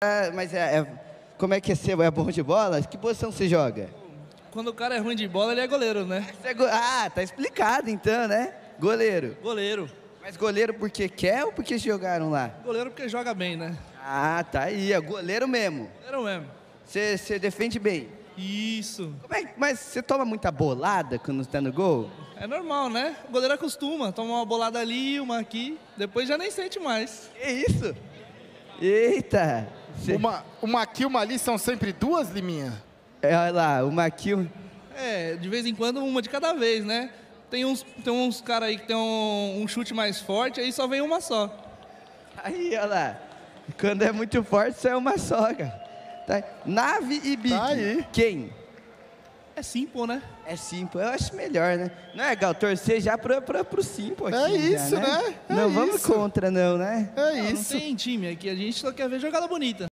Mas como é que você é bom de bola? Que posição você joga? Quando o cara é ruim de bola, ele é goleiro, né? Tá explicado então, né? Goleiro. Goleiro. Mas goleiro porque quer ou porque jogaram lá? Goleiro porque joga bem, né? Ah, tá aí, é goleiro mesmo. Goleiro mesmo. Você defende bem. Isso. Mas você toma muita bolada quando está no gol? É normal, né? O goleiro acostuma. Toma uma bolada ali, uma aqui. Depois já nem sente mais. Que isso? Eita! Uma aqui, uma ali, são sempre duas, Liminha? Olha lá, uma aqui... De vez em quando, uma de cada vez, né? Tem uns caras aí que tem um chute mais forte, aí só vem uma só. Aí, olha lá. Quando é muito forte, só é uma só, cara. Tá. Nave e Big. Tá aí. Quem? É simples, né? É Simple, eu acho melhor, né? Não é, Gal? Torcer já pro Simple aqui. É já, isso, né? É não vamos isso. contra, não, né? É Não isso. tem time aqui, a gente só quer ver jogada bonita.